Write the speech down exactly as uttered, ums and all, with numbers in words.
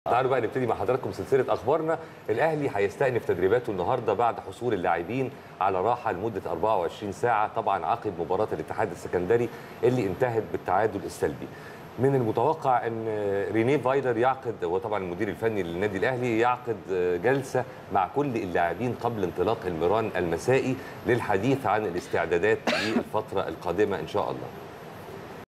تعالوا بقى نبتدي مع حضراتكم سلسله اخبارنا. الاهلي هيستأنف تدريباته النهارده بعد حصول اللاعبين على راحه لمده أربعة وعشرين ساعه، طبعا عقب مباراه الاتحاد السكندري اللي انتهت بالتعادل السلبي. من المتوقع ان رينيه فايلر يعقد، وطبعا المدير الفني للنادي الاهلي، يعقد جلسه مع كل اللاعبين قبل انطلاق المران المسائي للحديث عن الاستعدادات للفتره القادمه ان شاء الله.